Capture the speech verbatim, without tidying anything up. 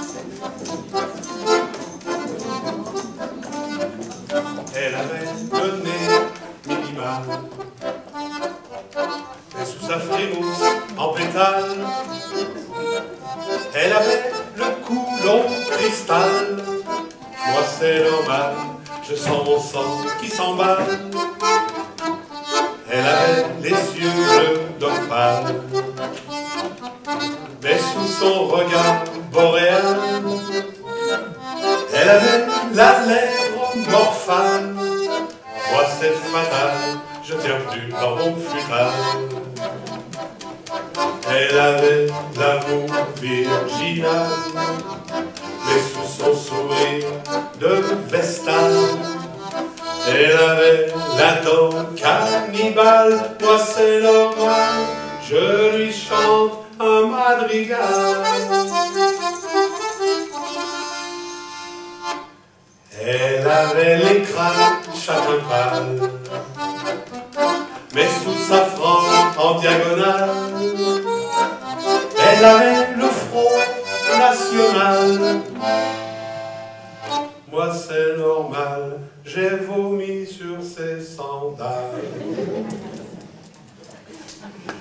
Elle avait le nez minimal, et sous sa frimousse en pétale, elle avait le cou long cristal. Moi c'est normal, je sens mon sang qui s'emballe. Elle avait les yeux bleus d'opale, mais sous son regard boréal, elle avait la lèvre morphale. Moi c'est fatal, je tiens plus dans mon futal. Elle avait l'amour virginal, mais sous son sourire de Vestale, elle avait la dent cannibale. Moi c'est normal, je lui chante un madrigal. Elle avait les crânes chacun pâle, mais sous sa frange en diagonale, elle avait le front national. Moi c'est normal, j'ai vomi sur ses sandales.